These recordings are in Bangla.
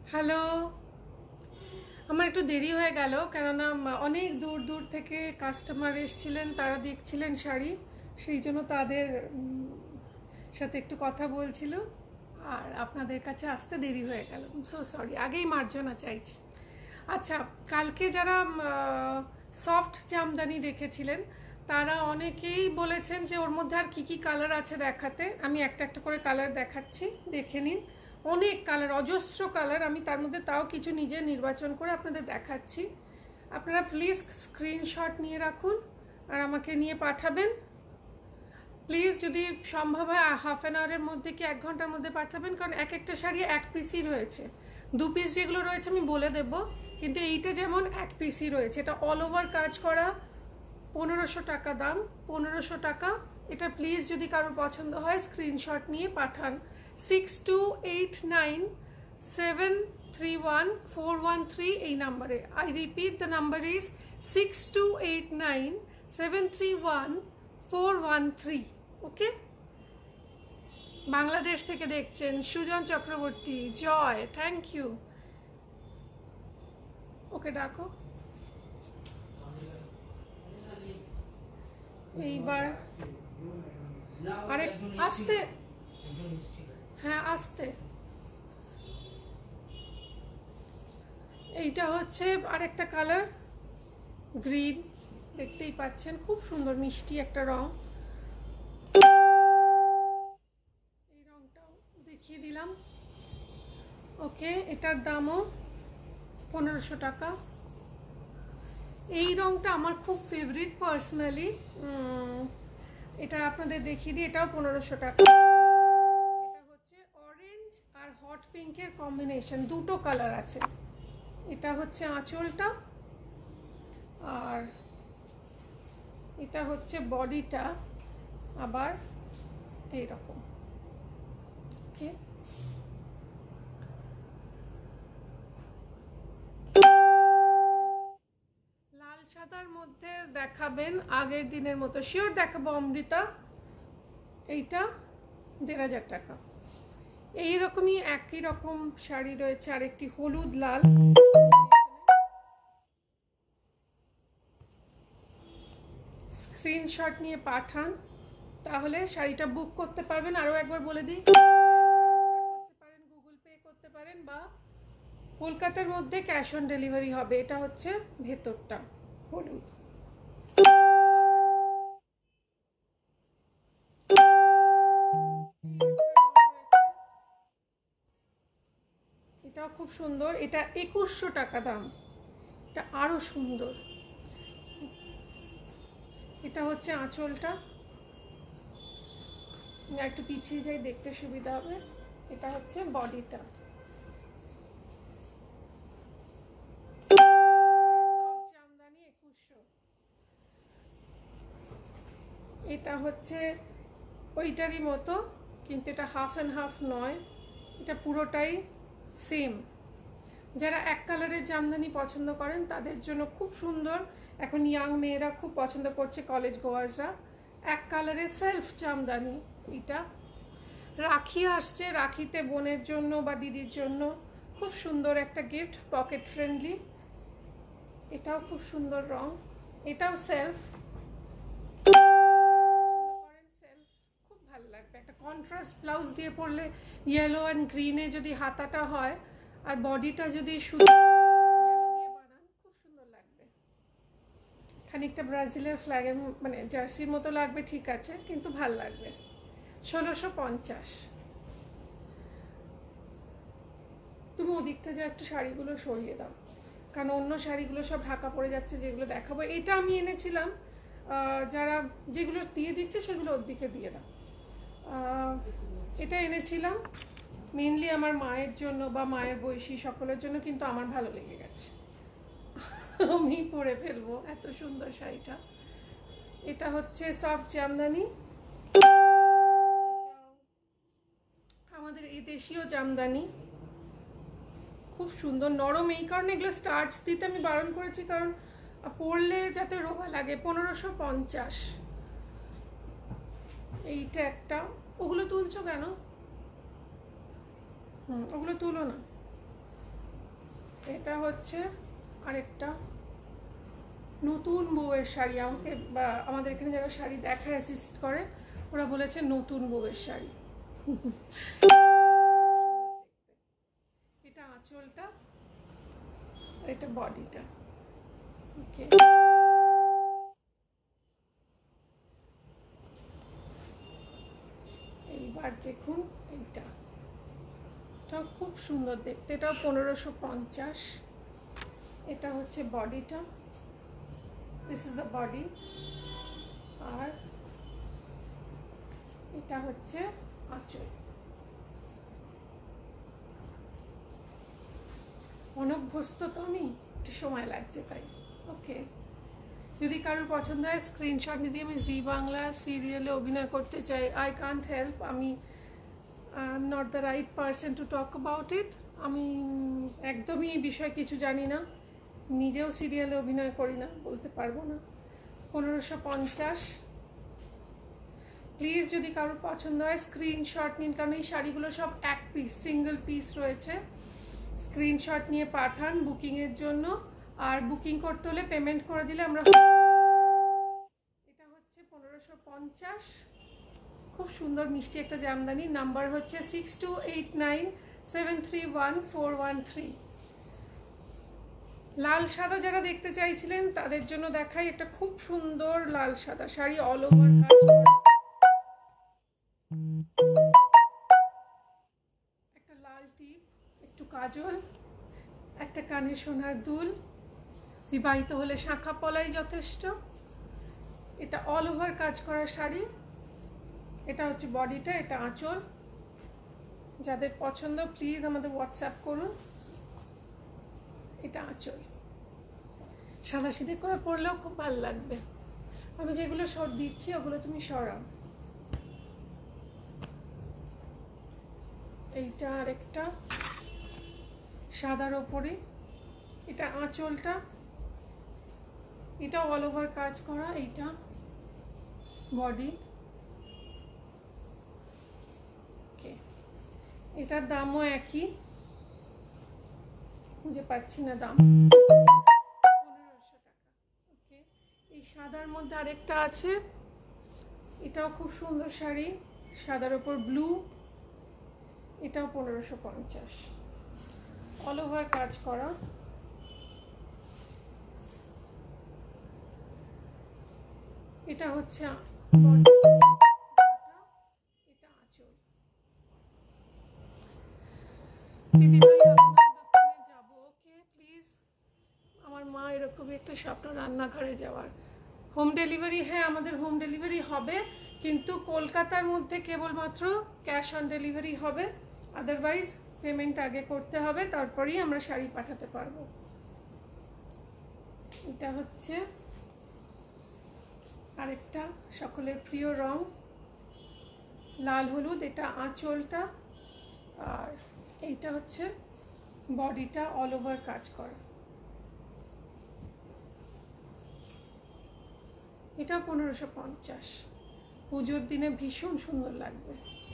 হ্যালো। আমার একটু দেরি হয়ে গেল, কেননা অনেক দূর দূর থেকে কাস্টমার এসেছিলেন, তারা দেখছিলেন শাড়ি, সেই জন্য তাদের সাথে একটু কথা বলছিল, আর আপনাদের কাছে আসতে দেরি হয়ে গেল। সো সরি, আগেই মার্জনা চাইছি। আচ্ছা, কালকে যারা সফট জামদানি দেখেছিলেন তারা অনেকেই বলেছেন যে ওর মধ্যে আর কি কি কালার আছে দেখাতে। আমি একটা একটা করে কালার দেখাচ্ছি, দেখে নিন। অনেক কালার, অজস্র কালার, আমি তার মধ্যে তাও কিছু নিজে নির্বাচন করে আপনাদের দেখাচ্ছি। আপনারা প্লিজ স্ক্রিনশট নিয়ে রাখুন আর আমাকে নিয়ে পাঠাবেন। প্লিজ যদি সম্ভব হয় হাফ অ্যান আওয়ারের মধ্যে কি 1 ঘন্টার মধ্যে পাঠাবেন, কারণ এক একটা শাড়ি এক পিসই রয়েছে। 2 পিস যেগুলো রয়েছে আমি বলে দেব, কিন্তু এইটা যেমন এক পিসই রয়েছে। এটা অল ওভার কাজ করা, 1500 টাকা দাম, 1500 টাকা। এটা প্লিজ যদি কারোর পছন্দ হয় স্ক্রিনশট নিয়ে পাঠান 6289731413 এই নাম্বারে। I repeat, the number is 6289731413। Okay, Bangladesh থেকে দেখছেন Sujan Chakraborty, Joy, thank you. Okay ডাকো। এইবার আরেক আস্তে, হ্যাঁ আস্তে। এইটা হচ্ছে আরেকটা কালার, গ্রিন, দেখতেই পাচ্ছেন, খুব সুন্দর মিষ্টি একটা রং। এই রংটাও দেখিয়ে দিলাম। ওকে, এটার দামও 1500 টাকা। এই রংটা আমার খুব ফেভারিট পার্সোনালি, এটা আপনাদের দেখিয়ে দিই, এটাও 1500 টাকা। এটা হচ্ছে অরেঞ্জ আর হট পিঙ্কের কম্বিনেশন, দুটো কালার আছে। এটা হচ্ছে আঁচলটা, আর এটা হচ্ছে বডিটা আবার এইরকম। ওকে, লাল সাদার মধ্যে দেখাবেন আগের দিনের মতো? শিওর দেখাবো অমৃতা। এইটা 1500 টাকা। এইরকমই একই রকম শাড়ি রয়েছে, আর একটি হলুদ লাল। স্ক্রিনশট নিয়ে পাঠান, তাহলে শাড়িটা বুক করতে পারবেন। আরও একবার বলে দিই, করতে পারেন, গুগল পে করতে পারেন, বা কলকাতার মধ্যে ক্যাশ অন ডেলিভারি হবে। এটা হচ্ছে ভেতরটা হলুদ। এটাও খুব সুন্দর, এটা 2100 টাকা দাম। এটা আরো সুন্দর। এটা হচ্ছে আঁচলটা, একটু পিছিয়ে যাই, দেখতে সুবিধা হবে। এটা হচ্ছে বডিটা। জামদানি 2100। এটা হচ্ছে ওইটারই মতো, কিন্তু এটা হাফ অ্যান্ড হাফ নয়, এটা পুরোটাই সেম। যারা এক কালারের জামদানি পছন্দ করেন তাদের জন্য খুব সুন্দর। এখন ইয়াং মেয়েরা খুব পছন্দ করছে, কলেজ গোয়ার্সরা। এক কালারের সেলফ জামদানি। এটা রাখি আসছে, রাখিতে বোনের জন্য বা দিদির জন্য খুব সুন্দর একটা গিফট, পকেট ফ্রেন্ডলি। এটাও খুব সুন্দর রং, এটাও সেলফ। খুব ভালো লাগবে, একটা কন্ট্রাস্ট ব্লাউজ দিয়ে পরলে, ইয়েলো অ্যান্ড গ্রিনে যদি হাতাটা হয় আর বডিটা যদি শুধু ইয়েলো দিয়ে বানান, খুব সুন্দর লাগবে। খানিকটা ব্রাজিলের ফ্ল্যাগের মানে জার্সির মতো লাগবে, ঠিক আছে, কিন্তু ভাল লাগবে। 1650। তুমি ওদিকটা যা, একটু শাড়িগুলো সরিয়ে দাও, কারণ অন্য শাড়িগুলো সব ঢাকা পড়ে যাচ্ছে যেগুলো দেখাবো। এটা আমি এনেছিলাম, যারা যেগুলো দিয়ে দিচ্ছে সেগুলো ওর দিকে দিয়ে দাও। এটা এনেছিলাম মেনলি আমার মায়ের জন্য বা মায়ের বয়সী সকলের জন্য, কিন্তু আমার ভালো লেগে গেছে, আমি পরে ফেলবো এত সুন্দর শাড়িটা। এটা হচ্ছে সফট জামদানি, আমাদের এই দেশীয় জামদানি, খুব সুন্দর নরম। এই কারণে এগুলো স্টার্চ দিতে আমি বারণ করেছি, কারণ পরলে যাতে রোগা লাগে। 1550। এইটা একটা, ওগুলো তুলছো কেন? ওগুলো তুলো না। এটা হচ্ছে আরেকটা নতুন বউয়ের শাড়ি। আমাকে বা আমাদের এখানে যারা শাড়ি দেখা অ্যাসিস্ট করে ওরা বলেছে নতুন বউয়ের শাড়ি। এটা আঁচলটা, এটা বডিটা। ওকে, এইবার দেখুন এইটা, এটাও খুব সুন্দর দেখতে, এটাও 1550। এটা হচ্ছে বডিটা, দিস ইজ আ বডি। আর এটা হচ্ছে আঁচল। অনভ্যস্ত তো আমি, একটু সময় লাগছে তাই। ওকে, যদি কারোর পছন্দ হয় স্ক্রিনশট নিয়ে দিয়ে আমি জি বাংলা সিরিয়ালে অভিনয় করতে চাই, আই কান্ট হেল্প, আমি I am not the right person to talk about it. আমি একদমই এই বিষয়ে কিছু জানি না, নিজেও সিরিয়ালে অভিনয় করি না, বলতে পারবো না। 1550। প্লিজ যদি কারোর পছন্দ হয় স্ক্রিনশট নিন, কারণ এই শাড়িগুলো সব এক পিস, সিঙ্গেল পিস রয়েছে। স্ক্রিনশট নিয়ে পাঠান বুকিংয়ের জন্য, আর বুকিং করতে হলে পেমেন্ট করে দিলে আমরা। এটা হচ্ছে 1550, খুব সুন্দর মিষ্টি একটা জামদানি। নাম্বার হচ্ছে 6289731413। লাল সাদা যারা দেখতে চাইছিলেন তাদের জন্য দেখাই একটা খুব সুন্দর লাল সাদা শাড়ি, অল ওভার কাজ করা, একটা লাল টিপ, একটু কাজল, একটা কানে সোনার দুল, বিবাহিত হলে শাঁখা পলাই যথেষ্ট। এটা অল ওভার কাজ করা শাড়ি। এটা হচ্ছে বডিটা, এটা আঁচল। যাদের পছন্দ প্লিজ আমাদের হোয়াটসঅ্যাপ করুন। এটা আঁচল, সাদা সিধে করে পরলেও খুব ভালো লাগবে। আমি যেগুলো সর দিচ্ছি ওগুলো তুমি সরাও। এইটা আরেকটা সাদার ওপরে, এটা আঁচলটা, এটা অল ওভার কাজ করা, এইটা বডি। ওকে, এটার দামও একই, খুঁজে পাচ্ছি না দাম, 1500 টাকা। ওকে, এই সাদার মধ্যে আরেকটা আছে, এটাও খুব সুন্দর শাড়ি, সাদার ওপর ব্লু, এটাও 1550, অল ওভার কাজ করা। এটা হচ্ছে এটা আঁচল। দিদিভাই আপনার দোকানে যাব, ওকে প্লিজ। আমার মা এরকমই একটা স্বপ্ন, রান্নাঘরে যাওয়ার। হোম ডেলিভারি, হ্যাঁ আমাদের হোম ডেলিভারি হবে, কিন্তু কলকাতার মধ্যে কেবলমাত্র ক্যাশ অন ডেলিভারি হবে, আদারওয়াইজ পেমেন্ট আগে করতে হবে, তারপরেই আমরা শাড়ি পাঠাতে পারবো। এটা হচ্ছে আরেকটা সকলের প্রিয় রং, লাল হলুদ, এটা আঁচলটা, আর এইটা হচ্ছে বডিটা, অল ওভার কাজ করা। এটা 1550, পুজোর দিনে ভীষণ সুন্দর লাগবে।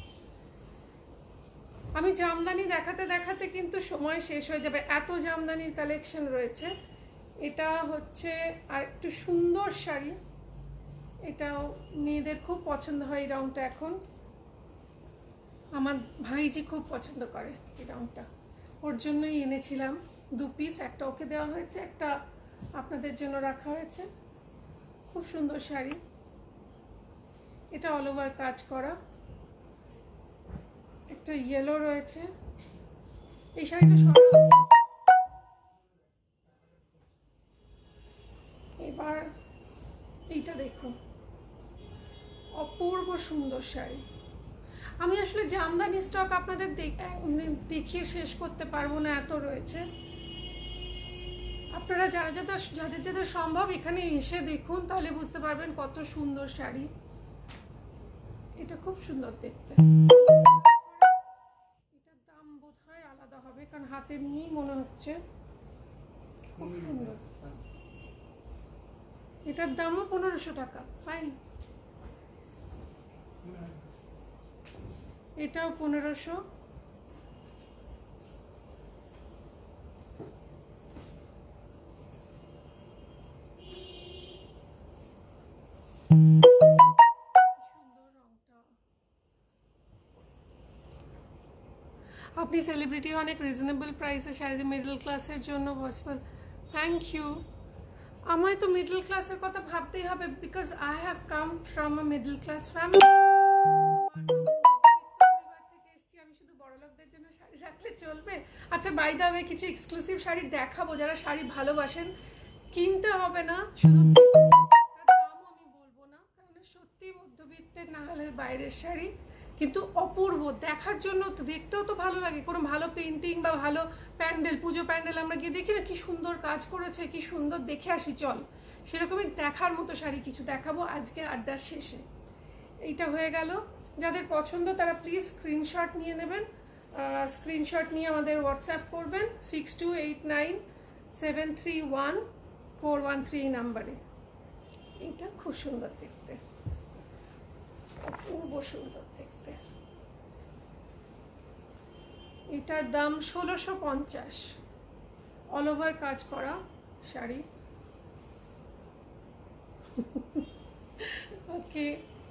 আমি জামদানি দেখাতে দেখাতে কিন্তু সময় শেষ হয়ে যাবে, এত জামদানির কালেকশন রয়েছে। এটা হচ্ছে আর একটু সুন্দর শাড়ি, এটাও মেয়েদের খুব পছন্দ হয় এই রংটা। এখন আমার ভাইজি খুব পছন্দ করে এই রংটা, ওর জন্যই এনেছিলাম 2 পিস, একটা ওকে দেওয়া হয়েছে, একটা আপনাদের জন্য রাখা হয়েছে। খুব সুন্দর শাড়ি, এটা অল ওভার কাজ করা, একটা ইয়েলো রয়েছে। এই শাড়িটা এবার এইটা দেখুন, অপূর্ব সুন্দর শাড়ি। আমি আসলে জামদানি স্টক আপনাদের দেখিয়ে শেষ করতে পারবো না, এত রয়েছে। আপনারা যাদের যাদের সম্ভব এখানে এসে দেখুন, তাহলে বুঝতে পারবেন কত সুন্দর শাড়ি। এটা খুব সুন্দর দেখতে, এটার দাম বোধহয় আলাদা হবে, কারণ হাতে নিয়েই মনে হচ্ছে খুব সুন্দর। এটার দামও 1500 টাকা, ফাইন। এটাও 1500। সুন্দর রংটা। আপনি সেলিব্রিটি অনেক রিজনেবল প্রাইসে শাড়ি, মিডল ক্লাসের জন্য পসিবল। Thank you. আমায় তো মিডল ক্লাসের কথা ভাবতেই হবে, because I have come from a middle class family. পরিবার থেকে এসেছি, আমি শুধু বড়লোকদের জন্য শাড়ি রাখলে চলবে? আচ্ছা, বাই দ্য ওয়ে কিছু এক্সক্লুসিভ শাড়ি দেখাবো, যারা শাড়ি ভালোবাসেন। কিনতে হবে না, শুধু দামও আমি বলবো না, কারণ সত্যি মধ্যবিত্তের নাগালের বাইরের শাড়ি, কিন্তু অপূর্ব দেখার জন্য, তো দেখতেও তো ভালো লাগে। কোনো ভালো পেন্টিং বা ভালো প্যান্ডেল, পুজো প্যান্ডেল আমরা গিয়ে দেখি না কি সুন্দর কাজ করেছে, কি সুন্দর, দেখে আসি চল, সেরকমই দেখার মতো শাড়ি কিছু দেখাবো আজকে আড্ডার শেষে। এইটা হয়ে গেল। যাদের পছন্দ তারা প্লিজ স্ক্রিনশট নিয়ে নেবেন, স্ক্রিনশট নিয়ে আমাদের হোয়াটসঅ্যাপ করবেন 6289731413 নাম্বারে। এটা খুব সুন্দর দেখতে, অপূর্ব সুন্দর দেখতে। এটার দাম 1650, অল ওভার কাজ করা শাড়ি। ওকে,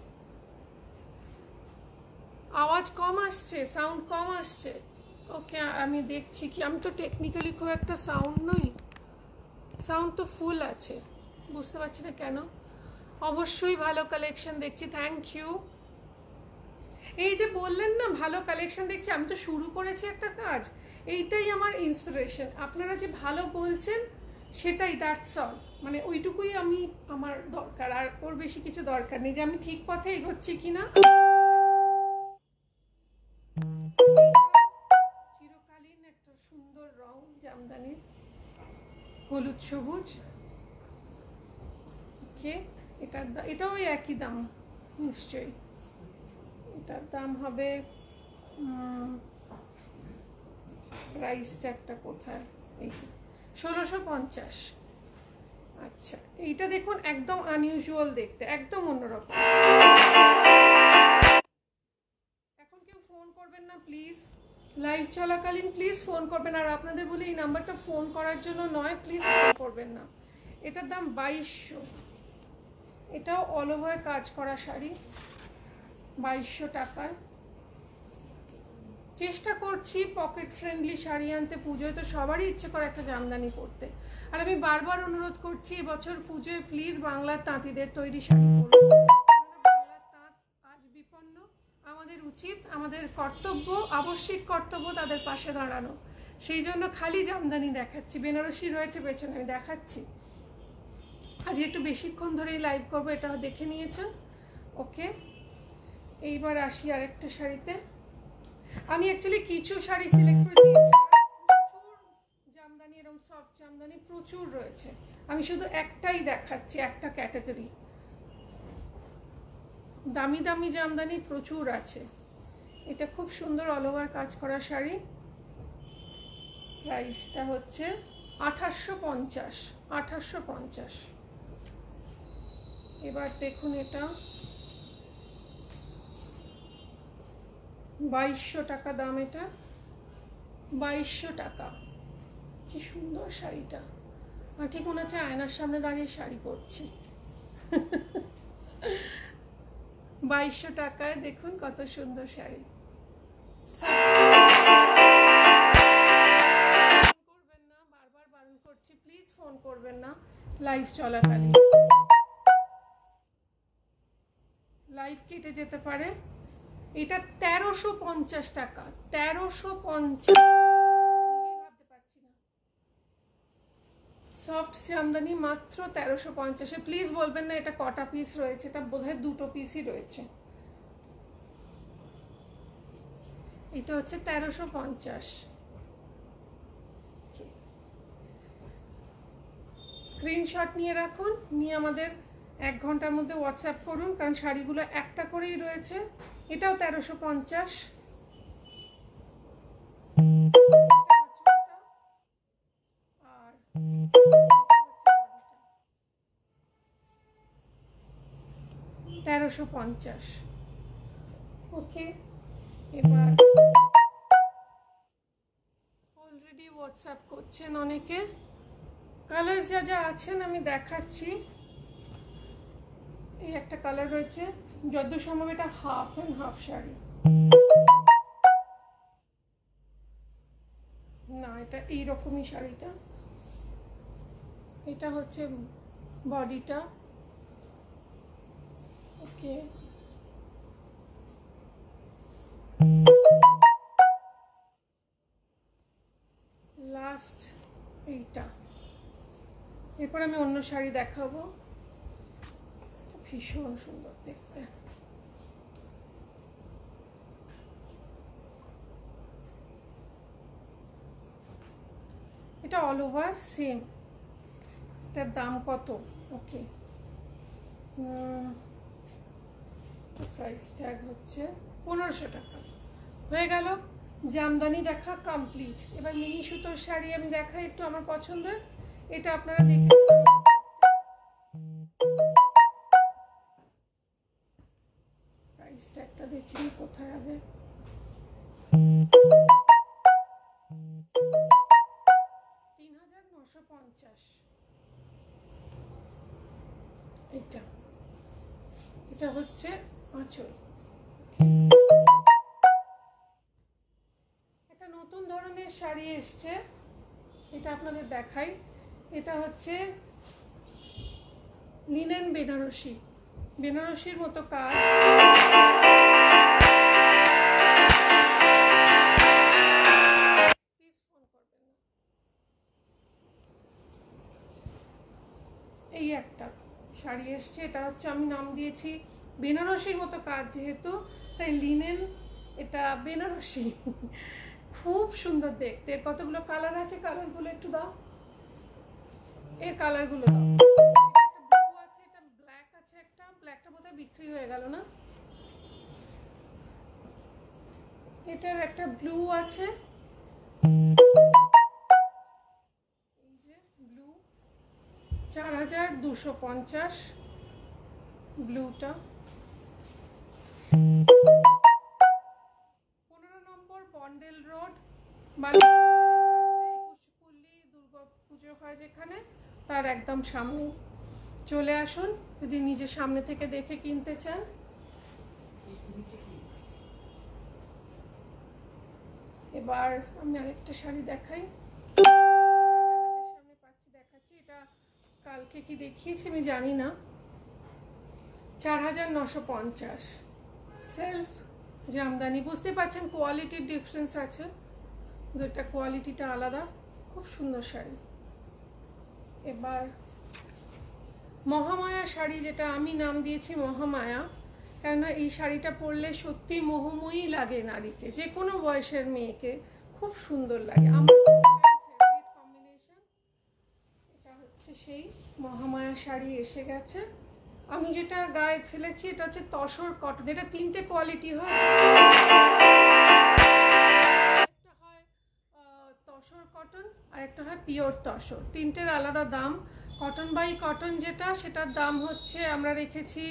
আওয়াজ কম আসছে, সাউন্ড কম আসছে। ওকে, আমি দেখছি কি, আমি তো টেকনিক্যালি খুব একটা সাউন্ড নই, সাউন্ড তো ফুল আছে, বুঝতে পারছি না কেন। অবশ্যই ভালো কালেকশন দেখছি, থ্যাংক ইউ। এই যে বললেন না ভালো কালেকশন দেখছি, আমি তো শুরু করেছি একটা কাজ, এইটাই আমার ইন্সপিরেশন। আপনারা যে ভালো বলছেন সেটাই, দ্যাটস অল, মানে ওইটুকুই আমি, আমার দরকার, আর ওর বেশি কিছু দরকার নেই, যে আমি ঠিক পথে এগোচ্ছি কিনা। চিরকালীন একটা সুন্দর রং জামদানির, হলুদ সবুজ। ওকে, এটাও ওই একই দাম নিশ্চয়ই। এটার দাম হবে, প্রাইসটা একটা কোথায়, এই 1650। আচ্ছা, এইটা দেখুন, একদম আনইউজুয়াল দেখতে, একদম অন্যরকম। এখন কেউ ফোন করবেন না প্লিজ, লাইভ চলাকালীন প্লিজ ফোন করবেন। আর আপনাদের বলি এই নাম্বারটা ফোন করার জন্য নয়, প্লিজ ফোন করবেন না। এটার দাম 2200, এটাও অল ওভার কাজ করা শাড়ি, 2200 টাকায়। চেষ্টা করছি পকেট ফ্রেন্ডলি শাড়ি আনতে, পুজোয় তো সবারই ইচ্ছে করে একটা জামদানি পরতে। আর আমি বারবার অনুরোধ করছি, এবছর পুজোয় প্লিজ বাংলার তাঁতিদের তৈরি শাড়ি পরুন। বাংলার তাঁত আজ বিপন্ন, আমাদের উচিত, আমাদের কর্তব্য, আবশ্যিক কর্তব্য তাদের পাশে দাঁড়ানো। সেই জন্য খালি জামদানি দেখাচ্ছি, বেনারসি রয়েছে পেছনে, আমি দেখাচ্ছি। আজ একটু বেশিক্ষণ ধরেই লাইভ করবো, এটাও দেখে নিয়েছেন। ওকে, এইবার আসি আরেকটা শাড়িতে। আমি অ্যাকচুয়ালি কিছু শাড়ি সিলেক্ট করেছি, প্রচুর জামদানি, এরকম সফট জামদানি প্রচুর রয়েছে, আমি শুধু একটাই দেখাচ্ছি, একটা ক্যাটাগরি। দামি দামি জামদানি প্রচুর আছে। এটা খুব সুন্দর অল ওভার কাজ করা শাড়ি, প্রাইসটা হচ্ছে 2850, 2850। এবার দেখুন, এটা 2200 টাকা দাম, এটা 2200 টাকা। কি সুন্দর শাড়িটা, আর ঠিক মনে হচ্ছে আয়নার সামনে দাঁড়িয়ে শাড়ি পরছি। 2200 টাকায় দেখুন কত সুন্দর শাড়ি। করবেন না, বারবার বারণ করছি, প্লিজ ফোন করবেন না লাইভ চলাকালীন, লাইভ কেটে যেতে পারে। এটা 1350 টাকা, 1350, ভাবতে পারছি না। সফট জামদানি মাত্র 1350-এ। প্লিজ বলবেন না এটা কটা পিস রয়েছে, এটা বোধহয় 2টো পিসই রয়েছে। এটা হচ্ছে 1350। স্ক্রিনশট নিয়ে রাখুন, নিয়ে আমাদের 1 ঘন্টার মধ্যে হোয়াটসঅ্যাপ করুন, কারণ শাড়িগুলো একটা করেই রয়েছে। এটাও 1350। আর 1350। ওকে, এবার অলরেডি হোয়াটসঅ্যাপ করছেন অনেকে। কালার যা যা আছেন আমি দেখাচ্ছি। এই একটা কালার রয়েছে, যতদূর সম্ভব এটা হাফ অ্যান্ড হাফ শাড়ি না, এটা এইরকমই শাড়িটা। এটা হচ্ছে বডিটা। ওকে, লাস্ট এইটা। এরপর আমি অন্য শাড়ি দেখাবো, ভীষণ সুন্দর দেখতে। এটা অল ওভার সেম। এটার দাম কত? ওকে, প্রাইস ট্যাগ হচ্ছে 1500 টাকা। হয়ে গেল জামদানি দেখা কমপ্লিট। এবার মিনি সুতোর শাড়ি আমি দেখাই একটু আমার পছন্দের। এটা আপনারা দেখেছেন, প্রাইস ট্যাগটা দেখিনি কোথায় আগে। এটা হচ্ছে আঁচল। একটা নতুন ধরনের শাড়ি এসছে, এটা আপনাদের দেখাই। এটা হচ্ছে লিনেন বেনারসি, বেনারসির মতো কাজ। এই একটা শাড়ি এসছে, এটা হচ্ছে আমি নাম দিয়েছি বেনারসির মতো কাজ, যেহেতু তাই লিনেন, এটা বেনারসি। খুব সুন্দর দেখতে। এর কতগুলো কালার আছে, কালারগুলো একটু দাও, এর কালারগুলো দাও। এটা ব্লু আছে, এটা ব্ল্যাক আছে, একটা ব্ল্যাকটা বোধহয় বিক্রি হয়ে গেল না। এটার একটা ব্লু আছে, এই যে ব্লু, 4250 ব্লুটা। 15 নম্বর বন্ডেল রোড, একুশপল্লী দুর্গা পুজো হয় যেখানে, তার একদম সামনে চলে আসুন যদি নিজের সামনে থেকে দেখে কিনতে চান। এবার আমি আরেকটা শাড়ি দেখাই, সামনে পাচ্ছি দেখাচ্ছি। এটা কালকে কি দেখিয়েছি আমি জানি না। 4950 সেলফ জামদানি। বুঝতে পারছেন কোয়ালিটির ডিফারেন্স আছে, দুটা কোয়ালিটিটা আলাদা। খুব সুন্দর শাড়ি। এবার মহামায়া শাড়ি, যেটা আমি নাম দিয়েছি মহামায়া, কেননা এই শাড়িটা পরলে সত্যি মোহময়ী লাগে নারীকে, যে কোনো বয়সের মেয়েকে খুব সুন্দর লাগে। আমার ফেভারিট কম্বিনেশন। এটা হচ্ছে সেই মহামায়া শাড়ি এসে গেছে। আমি যেটা গায়ে ফেলেছি এটা হচ্ছে তসর কটন। এটা 3টে কোয়ালিটি হয়, একটা হয় তসর কটন, আর একটা হয় পিওর তসর। 3টের আলাদা দাম। কটন বাই কটন যেটা, সেটার দাম হচ্ছে আমরা রেখেছি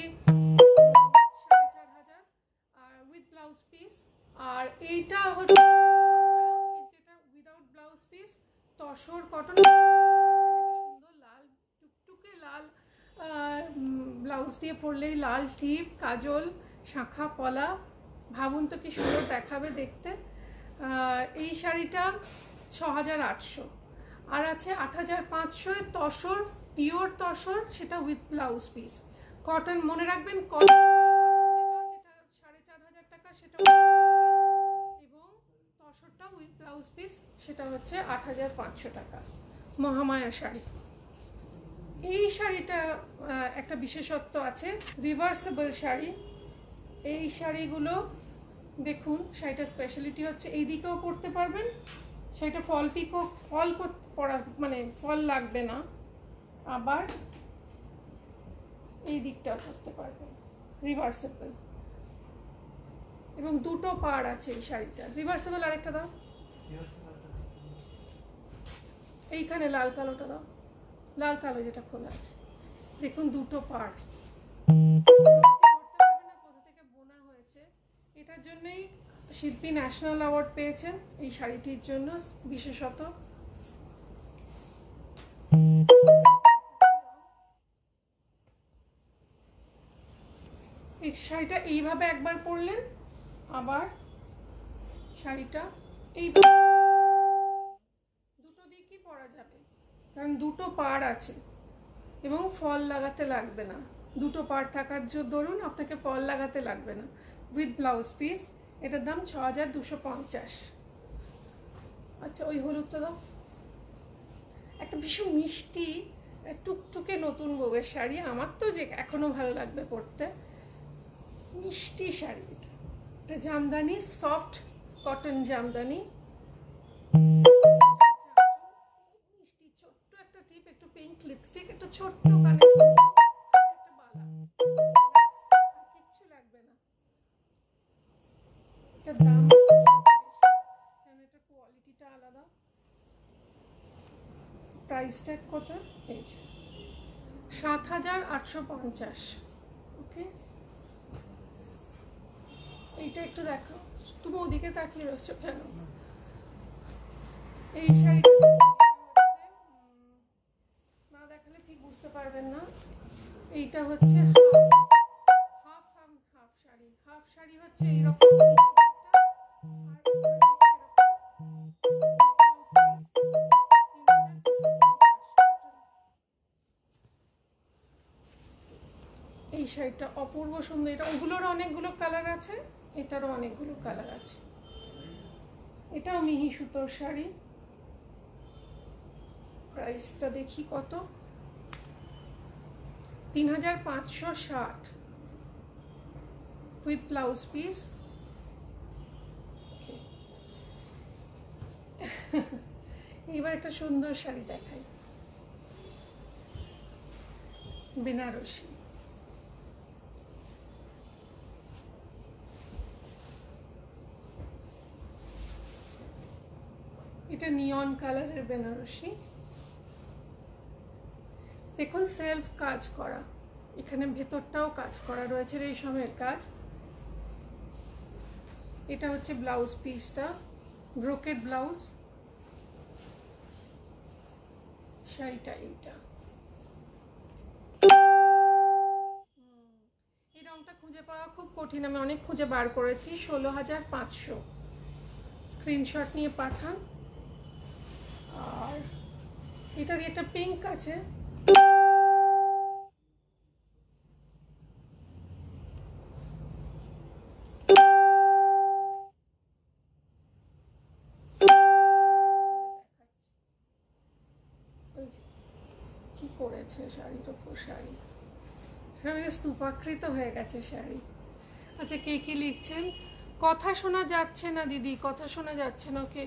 4500, আর উইথ ব্লাউজ পিস। আর এইটা হচ্ছে কিন্তু এটা without blouse piece, tussar cotton. সুন্দর লাল, টুকটুকে লাল ব্লাউজ দিয়ে পরলেই, লাল টিপ, কাজল, শাঁখা পলা, ভাবুন তো কি সুন্দর দেখাবে দেখতে। এই শাড়িটা 6800। আর আছে 8500 তসর, পিওর তসর, সেটা উইথ ব্লাউজ পিস। কটন মনে রাখবেন, কটন যেটা 4500 টাকা, সেটা এবং তসরটা উইথ ব্লাউজ পিস সেটা হচ্ছে 8500 টাকা। মহামায়া শাড়ি। এই শাড়িটা একটা বিশেষত্ব আছে, রিভার্সেবল শাড়ি। এই শাড়িগুলো দেখুন, শাড়িটার স্পেশালিটি হচ্ছে এই দিকেও পরতে পারবেন, শাড়িটা ফল পিকো, ফল পরা মানে ফল লাগবে না, আবার এই দিকটাও পরতে পারবেন, রিভার্সেবল। এবং দুটো পাড় আছে এই শাড়িটা, রিভার্সেবল। আরেকটা দাও, এইখানে লাল কালোটা দাও, লাল কালো যেটা খোলা আছে, দেখুন দুটো পাড়। কোথা থেকে বোনা হয়েছে, এটার জন্যই শিল্পী ন্যাশনাল অ্যাওয়ার্ড পেয়েছেন এই শাড়িটির জন্য বিশেষত। শাড়িটা এইভাবে একবার পরলেন, আবার শাড়িটা এই দুটো দিকই পরা যাবে, কারণ দুটো পাড় আছে এবং ফল লাগাতে লাগবে না। দুটো পাড় থাকার দরুন আপনাকে ফল লাগাতে লাগবে না। উইথ ব্লাউজ পিস, এটার দাম 6250। আচ্ছা, ওই হলুদটা দাও। একটা ভীষণ মিষ্টি টুকটুকে নতুন বউয়ের শাড়ি, আমার তো যে এখনো ভালো লাগবে পরতে। মিষ্টি শাড়ি, এটা জামদানি, সফট কটন জামদানি, মিষ্টি ছোট্ট একটা টিপ, একটু পিঙ্ক লিপস্টিক, একটু ছোট্ট কানে একটা বালা, কিচ্ছু লাগবে না। এটার দাম কারণ এটা কোয়ালিটিটা আলাদা। প্রাইস ট্যাগ কত? এই যে 7850। ওকে, এইটা একটু দেখো। তুমি ওদিকে তাকিয়ে রয়েছো কেন? এই শাড়িটা না দেখালে ঠিক বুঝতে পারবেন না। এইটা হচ্ছে half half sari. Half sari হচ্ছে এইরকম, এই শাড়িটা অপূর্ব সুন্দর। এটা ওগুলোর অনেকগুলো কালার আছে, এটারও অনেকগুলো কালার আছে। এটাও মিহি সুতোর শাড়ি। প্রাইসটা দেখি কত, 3560 উইথ ব্লাউজ পিস। এবার একটা সুন্দর শাড়ি দেখাই, বেনারসি। এটা নিয়ন কালারের বেনারসি। দেখুন সেলফ কাজ করা, এখানে ভেতরটাও কাজ করা রয়েছে, রেশমের কাজ। এটা হচ্ছে ব্লাউজ পিসটা, ব্রোকেড ব্লাউজ। শাড়িটা এইটা, এই রংটা খুঁজে পাওয়া খুব কঠিন, আমি অনেক খুঁজে বার করেছি। 16500। স্ক্রিনশট নিয়ে পাঠান। আর এটার একটা পিঙ্ক আছে, কি করেছে শাড়ির ওপর, শাড়ি স্তূপাকৃত হয়ে গেছে শাড়ি। আচ্ছা, কে কি লিখছেন? কথা শোনা যাচ্ছে না দিদি, কথা শোনা যাচ্ছে না। ওকে,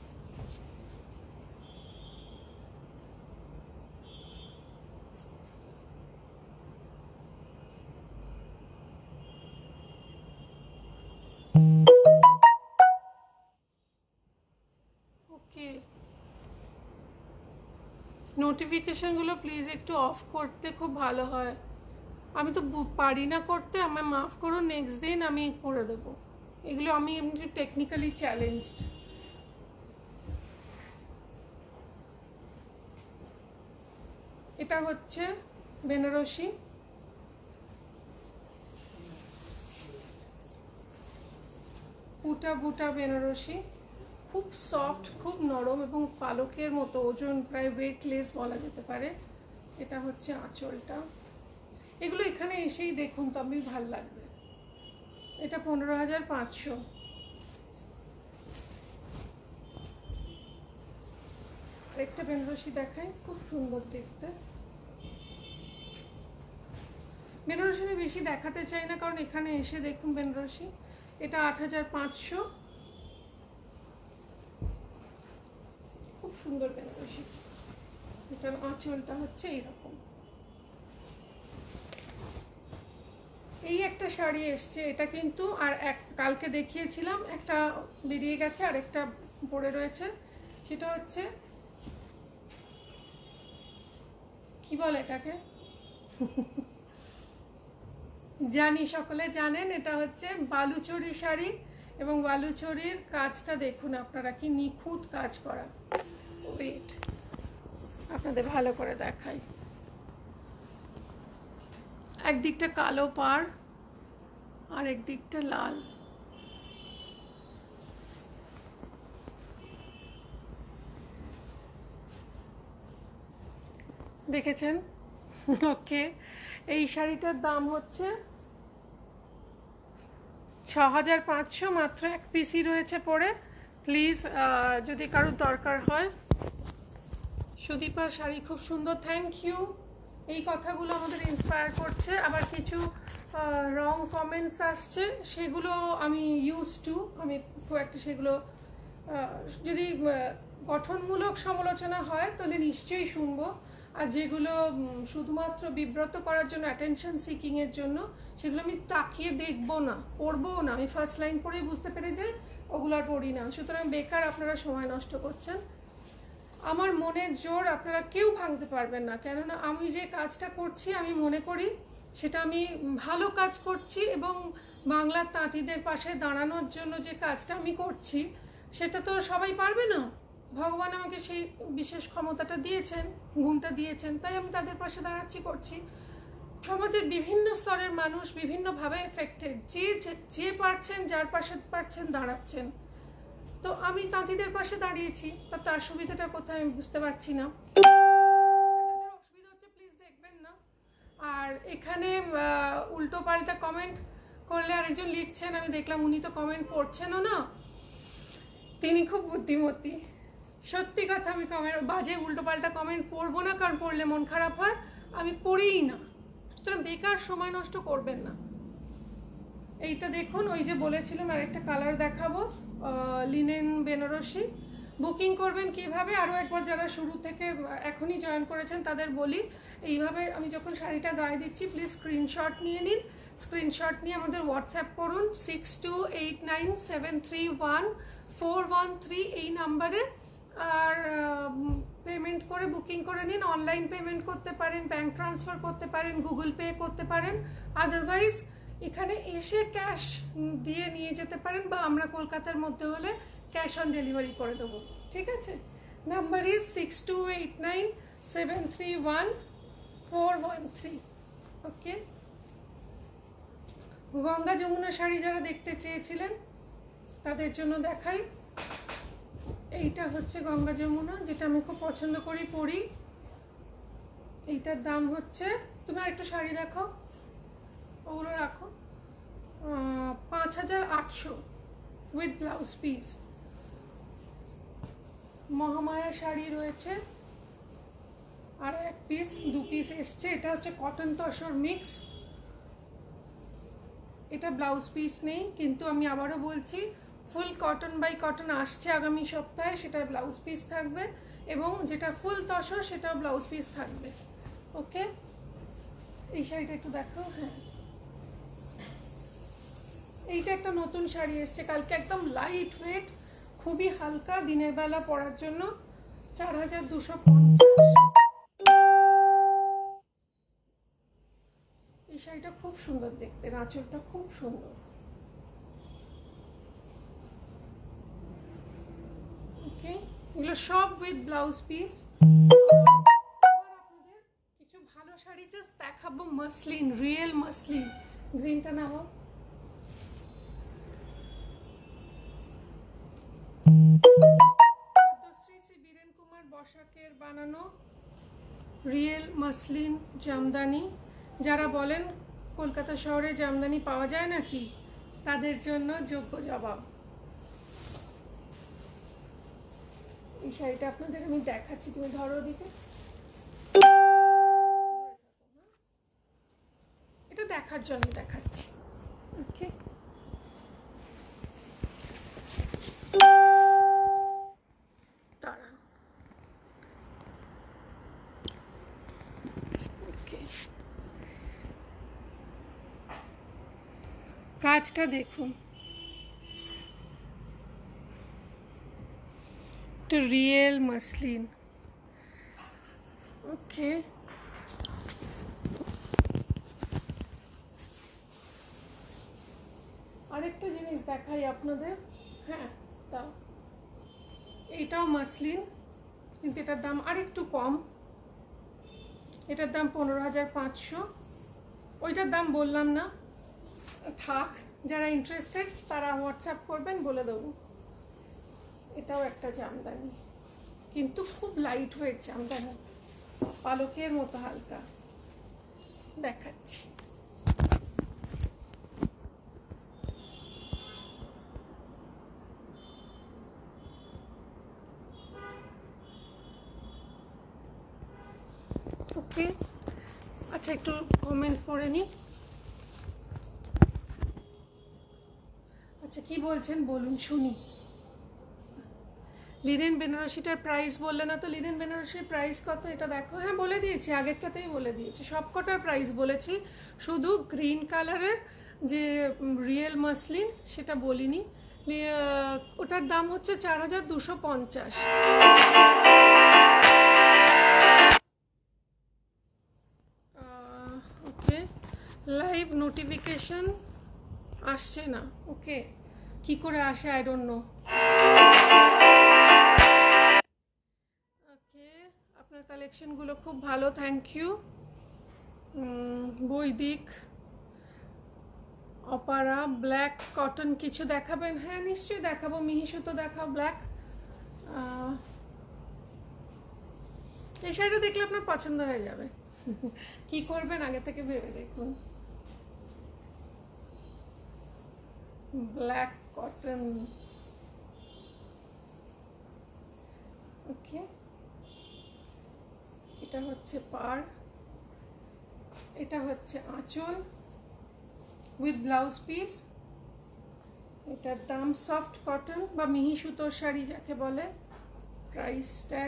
ওকে, নোটিফিকেশনগুলো প্লিজ একটু অফ করতে খুব ভালো হয়। আমি তো পারি না করতে, আমায় মাফ করো, নেক্সট দিন আমি করে দেবো। এগুলো আমি এমনি টেকনিক্যালি চ্যালেঞ্জড। এটা হচ্ছে বেনারসি, বুটা বুটা বেনারসি, খুব সফট, খুব নরম এবং পালকের মতো ওজন, প্রায় ওয়েটলেস বলা যেতে পারে। এটা হচ্ছে আঁচলটা। এগুলো এখানে এসেই দেখুন, তবেই ভাল লাগবে। এটা 15500। একটা বেনারসি দেখাই, খুব সুন্দর দেখতে। বেনারসি আমি বেশি দেখাতে চাই না, কারণ এখানে এসে দেখুন বেনারসি। এটা 8500, খুব সুন্দর বেনারসি। এটার আঁচলটা হচ্ছে এইরকম। এই একটা শাড়ি এসছে, এটা কিন্তু আর কালকে দেখিয়েছিলাম, একটা বেরিয়ে গেছে আর একটা পড়ে রয়েছে। সেটা হচ্ছে কি বলে এটাকে, জানি সকলে জানেন। এটা হচ্ছে বালুচরী শাড়ি, এবং বালুচরীর কাজটা দেখুন আপনারা, কি নিখুঁত কাজ করা। ওয়েট, আপনাদের ভালো করে দেখাই। একদিকটা কালো পাড়, আর একদিকটা লাল। দেখেছেন? ওকে, এই শাড়িটার দাম হচ্ছে 6500, মাত্র এক পিসই রয়েছে পরে। প্লিজ যদি কারোর দরকার হয়। সুদীপা শাড়ি খুব সুন্দর, থ্যাংক ইউ। এই কথাগুলো আমাদের ইন্সপায়ার করছে। আবার কিছু রং কমেন্টস আসছে, সেগুলো আমি আমি খুব একটা সেগুলো যদি গঠনমূলক সমালোচনা হয় তাহলে নিশ্চয়ই শুনবো। আর যেগুলো শুধুমাত্র বিব্রত করার জন্য, অ্যাটেনশন সিকিংয়ের জন্য, সেগুলো আমি তাকিয়ে দেখবো না, পড়বও না। আমি ফার্স্ট লাইন পড়েই বুঝতে পেরে যাই, ওগুলো আর পড়ি না। সুতরাং বেকার আপনারা সময় নষ্ট করছেন। আমার মনের জোর আপনারা কেউ ভাঙতে পারবেন না, কেননা আমি যে কাজটা করছি আমি মনে করি সেটা আমি ভালো কাজ করছি, এবং বাংলার তাঁতিদের পাশে দাঁড়ানোর জন্য যে কাজটা আমি করছি সেটা তো সবাই পারবে না। ভগবান আমাকে সেই বিশেষ ক্ষমতাটা দিয়েছেন, গুণটা দিয়েছেন, তাই আমি তাদের পাশে দাঁড়াচ্ছি, করছি। সমাজের বিভিন্ন স্তরের মানুষ বিভিন্নভাবে এফেক্টেড, যে পারছেন, যার পাশে পারছেন দাঁড়াচ্ছেন। তো আমি তাঁতিদের পাশে দাঁড়িয়েছি, তার সুবিধাটা কোথায় আমি বুঝতে পারছি না। যাদের অসুবিধা হচ্ছে প্লিজ দেখবেন না। আর এখানে উল্টো পাল্টা কমেন্ট করলে আরেকজন লিখছেন, আমি দেখলাম উনি তো কমেন্ট পড়ছেনও না। তিনি খুব বুদ্ধিমতী, সত্যি কথা। আমি বাজে উল্টো পাল্টা কমেন্ট পড়বো না, কারণ পড়লে মন খারাপ হয়, আমি পড়িই না। সুতরাং বেকার সময় নষ্ট করবেন না। এইটা দেখুন, ওই যে বলেছিলাম আরেকটা কালার দেখাবো, লিনেন বেনারসি। বুকিং করবেন কিভাবে? আরও একবার যারা শুরু থেকে এখনই জয়েন করেছেন তাদের বলি, এইভাবে আমি যখন শাড়িটা গায়ে দিচ্ছি প্লিজ স্ক্রিনশট নিয়ে নিন। স্ক্রিনশট নিয়ে আমাদের হোয়াটসঅ্যাপ করুন 6289731413 এই নাম্বারে। আর পেমেন্ট করে বুকিং করে নিন। অনলাইন পেমেন্ট করতে পারেন, ব্যাঙ্ক ট্রান্সফার করতে পারেন, গুগল পে করতে পারেন। আদারওয়াইজ এখানে এসে ক্যাশ দিয়ে নিয়ে যেতে পারেন, বা আমরা কলকাতার মধ্যে হলে ক্যাশ অন ডেলিভারি করে দেবো, ঠিক আছে? Number is 6289731413। Okay, Ganga Jamuna sari যারা দেখতে চেয়েছিলেন তাদের জন্য দেখাই। এইটা হচ্ছে গঙ্গা যমুনা, যেটা আমি খুব পছন্দ করি, পরি। এইটার দাম হচ্ছে, তুমি আর একটু শাড়ি দেখো, ওগুলো রাখো, 5800 with blouse piece. Mahamaya sari রয়েছে, আরও এক পিস, 2 পিস এসছে। এটা হচ্ছে কটন তসর মিক্স। এটা ব্লাউজ পিস নেই, কিন্তু আমি আবারও বলছি ফুল কটন বাই কটন আসছে আগামী সপ্তাহে, সেটা ব্লাউজ পিস থাকবে, এবং যেটা ফুল তসর সেটাও ব্লাউজ পিস থাকবে। ওকে, এই শাড়িটা একটু দেখো। হ্যাঁ, এইটা একটা নতুন শাড়ি এসছে কালকে, একদম লাইট ওয়েট, খুবই হালকা, দিনের বেলা পরার জন্য, 4250। এই শাড়িটা খুব সুন্দর দেখতে, আঁচলটা খুব সুন্দর। ওকে, এগুলো সব উইথ ব্লাউজ পিস। আপনাদের কিছু ভালো শাড়ি জাস্ট দেখাবো, মাসলিন, রিয়েল মাসলিন। গ্রিনটা নাও। শ্রী বীরেন কুমার বসাকের বানানো রিয়েল মাসলিন জামদানি। যারা বলেন কলকাতা শহরে জামদানি পাওয়া যায় নাকি, তাদের জন্য যোগ্য জবাব। এই শাড়িটা আপনাদের আমি দেখাচ্ছি, তুমি ধরো ওদিকে, এটা দেখার জন্য দেখাচ্ছি। ওকে, দাঁড়ান। ওকে, কাজটা দেখুন, একটা রিয়েল মাসলিন। ওকে, আরেকটা জিনিস দেখাই আপনাদের। হ্যাঁ, তাও এইটাও মাসলিন, কিন্তু এটার দাম আরেকটু কম। এটার দাম 15500। ওইটার দাম বললাম না, থাক, যারা ইন্টারেস্টেড তারা হোয়াটসঅ্যাপ করবেন, বলে দেবো। এটাও একটা জামদানি, কিন্তু খুব লাইট ওয়েট জামদানি, পালকের মতো হালকা। দেখাচ্ছি। ওকে, আচ্ছা একটু কমেন্ট পড়ে নি। আচ্ছা কি বলছেন বলুন শুনি। লিনেন বেনারসিটার প্রাইস বললে না তো। লিনেন বেনারসির প্রাইস কত এটা দেখো। হ্যাঁ বলে দিয়েছি, আগেরটাতেই বলে দিয়েছি, সবকটার প্রাইস বলেছি, শুধু গ্রিন কালারের যে রিয়েল মাসলিন সেটা বলিনি। ওটার দাম হচ্ছে 4250। ওকে, লাইভ নোটিফিকেশন আসছে না। ওকে, কি করে আসে আই ডোন্ট নো। ওকে, আপনার কালেকশনগুলো খুব ভালো, থ্যাংক ইউ। বৈদিক, অপারা, ব্ল্যাক কটন কিছু দেখাবেন? হ্যাঁ নিশ্চয়ই দেখাবো, মিহি সুতো দেখাও ব্ল্যাক। এই শাড়িটা দেখলে আপনার পছন্দ হয়ে যাবে। কি করবেন আগে থেকে ভেবে দেখুন। ব্ল্যাক কটন, ওকে, এটা হচ্ছে পাড়, এটা হচ্ছে আঁচল উইথ ব্লাউজ পিস। এটার দাম সফট কটন বা মিহি সুতোর শাড়ি যাকে বলে। Price tag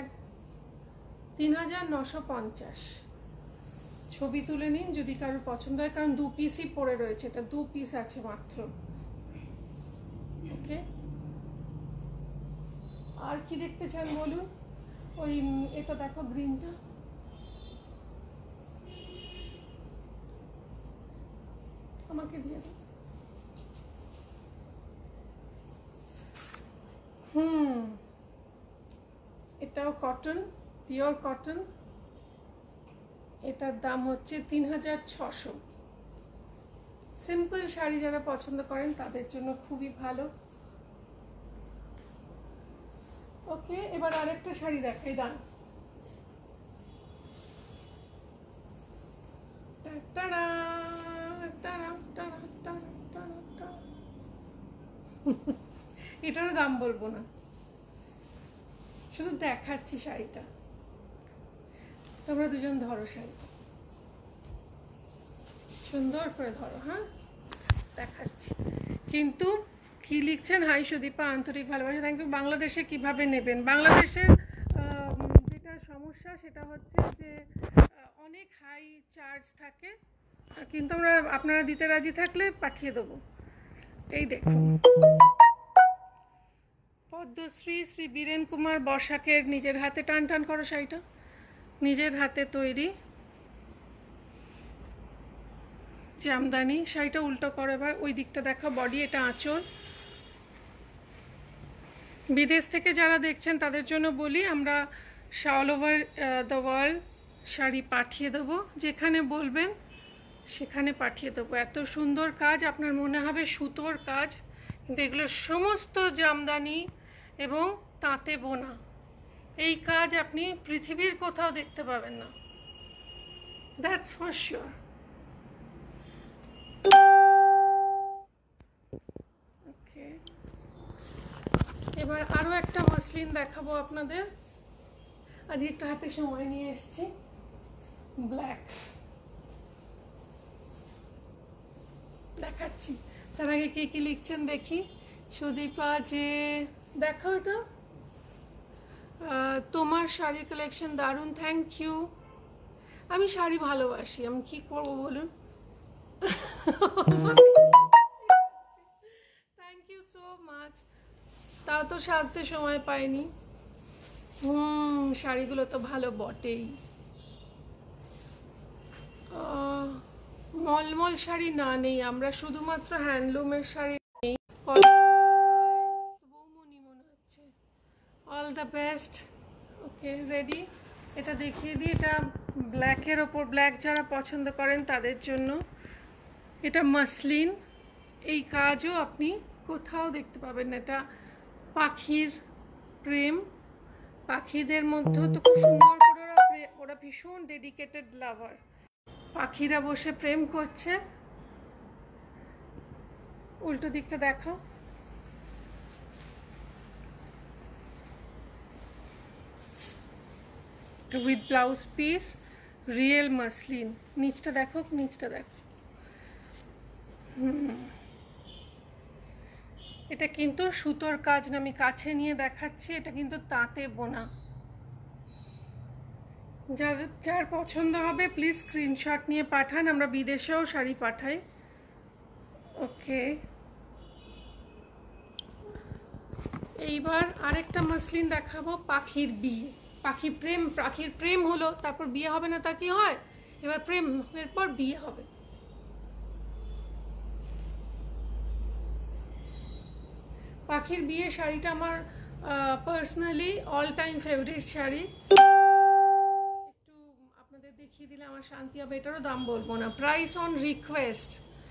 3950। ছবি তুলে নিন যদি কারোর পছন্দ হয়, কারণ 2 পিসই পড়ে রয়েছে, এটা 2 পিস আছে মাত্র। ওকে, আর কি দেখতে চান বলুন। ওই এটা দেখো গ্রিনটা, আমাকে দিয়ে দাও। এটাও কটন, পিওর কটন। এটার দাম হচ্ছে 3600। সিম্পল শাড়ি যারা পছন্দ করেন তাদের জন্য খুবই ভালো। ওকে, এবার আরেকটা শাড়ি দেখাই, দাম এটারও দাম বলবো না, শুধু দেখাচ্ছি শাড়িটা। তোমরা দুজন ধরো শাড়ি, সুন্দর করে ধরো। হ্যাঁ দেখাচ্ছি। কিন্তু কি লিখছেন? হাই সুদীপা, আন্তরিক ভালোবাসা, থ্যাংক ইউ। বাংলাদেশে কিভাবে নেবেন? বাংলাদেশের যেটা সমস্যা সেটা হচ্ছে যে অনেক হাই চার্জ থাকে, কিন্তু আপনারা দিতে রাজি থাকলে পাঠিয়ে দেবো। এই দেখুন, পদ্মশ্রী শ্রী বীরেন কুমার বসাকের নিজের হাতে, টান টান করো শাড়িটা, নিজের হাতে তৈরি জামদানি। শাড়িটা উল্টো করো এবার, ওই দিকটা দেখো, বডি, এটা আঁচল। বিদেশ থেকে যারা দেখছেন তাদের জন্য বলি, আমরা all over the world sari পাঠিয়ে দেবো, যেখানে বলবেন সেখানে পাঠিয়ে দেবো। এত সুন্দর কাজ, আপনার মনে হবে সুতোর কাজ, কিন্তু এগুলো সমস্ত জামদানি এবং তাঁতে বোনা। এই কাজ আপনি পৃথিবীর কোথাও দেখতে পাবেন না, দ্যাটস ফর শিওর। ওকে, এবার আরও একটা মসলিন দেখাবো আপনাদের। আজ একটু হাতে সময় নিয়ে এসেছি। ব্ল্যাক দেখাচ্ছি, তার আগে কে কি লিখছেন দেখি। সুদীপা যে দেখো, এটা তোমার শাড়ি কালেকশন দারুণ, থ্যাংক ইউ। আমি শাড়ি ভালোবাসি, আমি কি করবো বলুন। Thank you so much. তাও তো সাজতে সময় পাইনি। শাড়িগুলো তো ভালো বটেই। মলমল শাড়ি না নেই, আমরা শুধুমাত্র হ্যান্ডলুমের শাড়ি নেই। বৌমনি মনে হচ্ছে। All the best. Okay ready. এটা দেখিয়ে দিই, এটা ব্ল্যাকের ওপর, ব্ল্যাক যারা পছন্দ করেন তাদের জন্য। এটা মাসলিন, এই কাজও আপনি কোথাও দেখতে পাবেন না। এটা পাখির প্রেম, পাখিদের মধ্যে তো খুব সুন্দর করে ওরা ভীষণ ডেডিকেটেড লাভার। পাখিরা বসে প্রেম করছে। উল্টো দিকটা দেখো, with blouse piece, real muslin. নিচটা দেখো, নিচটা দেখো। এটা কিন্তু সুতোর কাজ না, আমি কাছে নিয়ে দেখাচ্ছি, এটা কিন্তু তাঁতে বোনা। যার পছন্দ হবে প্লিজ স্ক্রিনশট নিয়ে পাঠান, আমরা বিদেশেও শাড়ি পাঠাই। ওকে, এইবার আরেকটা মাসলিন দেখাবো, পাখির বিয়ে। পাখির প্রেম হলো, তারপর বিয়ে হবে না তা কি হয়? এবার প্রেমের পর বিয়ে হবে। পাখির বিয়ে শাড়িটা আমার personally all time favourite sari. একটু আপনাদের দেখিয়ে দিলে আমার শান্তি হবে। এটারও দাম বলবো না, প্রাইস অন রিকোয়েস্ট।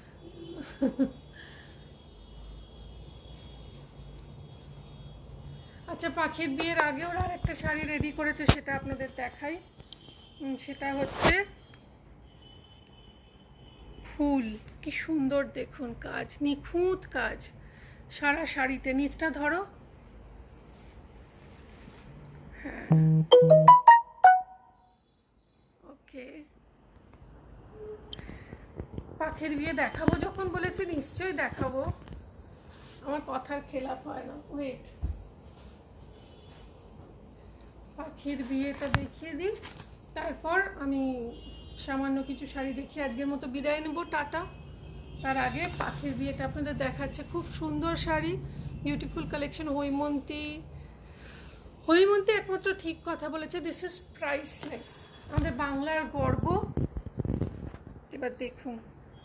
আচ্ছা, পাখির বিয়ের আগে ওরা আরেকটা শাড়ি রেডি করেছে, সেটা আপনাদের দেখাই। সেটা হচ্ছে ফুল। কি সুন্দর দেখুন কাজ, নিখুঁত কাজ সারা শাড়িতে। নিচটা ধরো, হ্যাঁ ওকে। পাখির বিয়ে দেখাবো যখন বলেছি নিশ্চয়ই দেখাবো, আমার কথার খেলাপ হয় না। ওয়েট, পাখির বিয়েটা দেখিয়ে দিই, তারপর আমি সামান্য কিছু শাড়ি দেখিয়ে আজকের মতো বিদায় নেব। টাটা। তার আগে পাখির বিয়েটা আপনাদের দেখাচ্ছে। খুব সুন্দর শাড়ি, বিউটিফুল কালেকশন। হৈমন্তী একমাত্র ঠিক কথা বলেছে, দিস ইজ প্রাইসলেস, আমাদের বাংলার গর্ব। এবার দেখুন,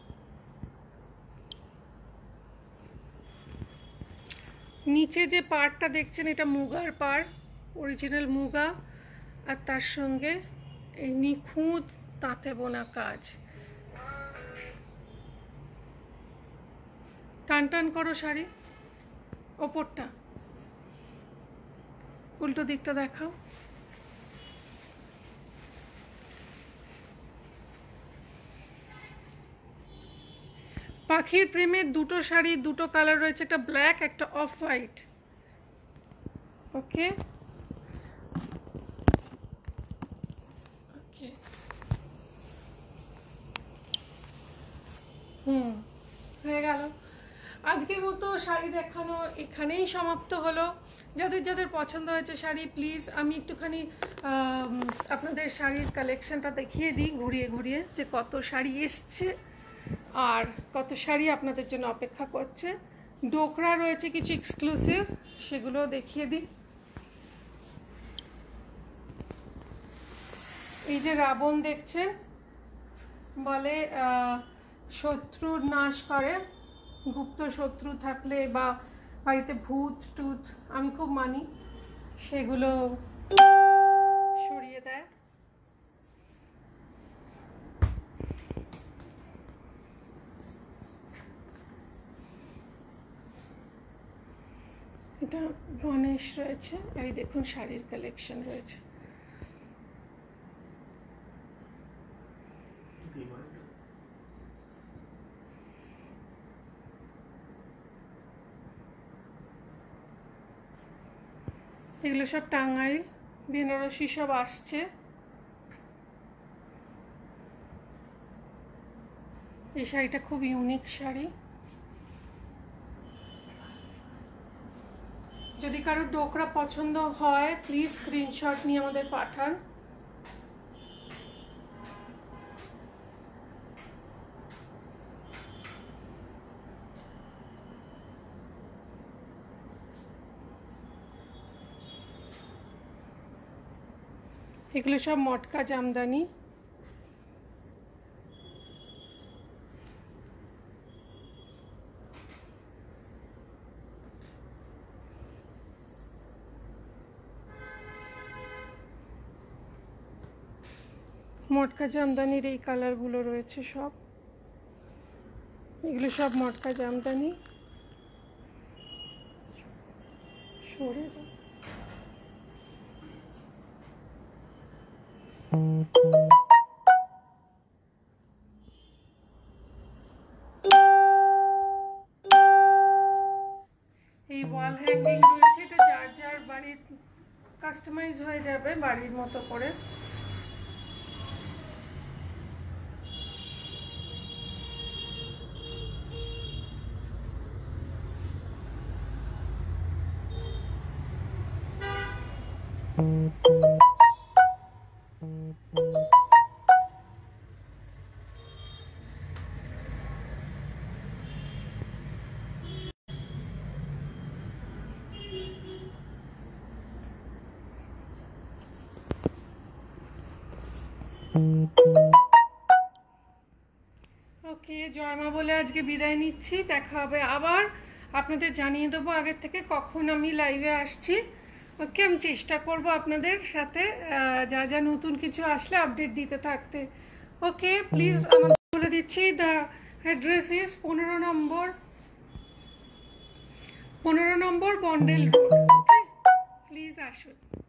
নিচে যে পাড়টা দেখছেন এটা মুগার পাড়, অরিজিনাল মুগা, আর তার সঙ্গে এই নিখুঁত তাঁতে বোনা কাজ। টান টান করো শাড়ি, ওপরটা, উল্টো দিকটা দেখাও। পাখির প্রেমের দুটো শাড়ি, দুটো কালার রয়েছে, একটা ব্ল্যাক, একটা অফ হোয়াইট। ওকে ওকে, হয়ে গেল। আজকের মতো শাড়ি দেখানো এখানেই সমাপ্ত হলো। যাদের যাদের পছন্দ হয়েছে শাড়ি, প্লিজ আমি একটুখানি আপনাদের শাড়ির কালেকশনটা দেখিয়ে দিই ঘুরিয়ে ঘুরিয়ে, যে কত শাড়ি এসছে আর কত শাড়ি আপনাদের জন্য অপেক্ষা করছে। ডোকরা রয়েছে কিছু এক্সক্লুসিভ, সেগুলো দেখিয়ে দিই। এই যে রাবণ দেখছেন, বলে শত্রুর নাশ করে, গুপ্ত শত্রু থাকলে বা বাড়িতে ভূত টুত, আমি খুব মানি, সেগুলো সরিয়ে দেয়। এটা গণেশ রয়েছে, এই দেখুন শাড়ির কালেকশন রয়েছে। এগুলো সব টাঙ্গাইল, বেনারসি সব আসছে। এই শাড়িটা খুব ইউনিক শাড়ি। যদি কারোর ডোকরা পছন্দ হয় প্লিজ স্ক্রিনশট নিয়ে আমাদের পাঠান। এগুলো সব মটকা জামদানি। মটকা জামদানির এই কালারগুলো রয়েছে সব। এগুলো সব মটকা জামদানি। সরে যাও। এই ওয়াল হ্যাঙ্গিং রয়েছে, এটা যার যার বাড়ির কাস্টমাইজ হয়ে যাবে বাড়ির মতো করে। ওকে, জয়মা বলে আজকে বিদায় নিচ্ছি। দেখা হবে আবার, আপনাদের জানিয়ে দেবো আগের থেকে কখন আমি লাইভে আসছি। ওকে, আমি চেষ্টা করব আপনাদের সাথে যা যা নতুন কিছু আসলে আপডেট দিতে থাকতে। ওকে, প্লিজ আমাদের বলে দিচ্ছি, দ্য অ্যাড্রেস ইজ 15 নম্বর বন্ডেল রোড। ওকে, প্লিজ আসুন।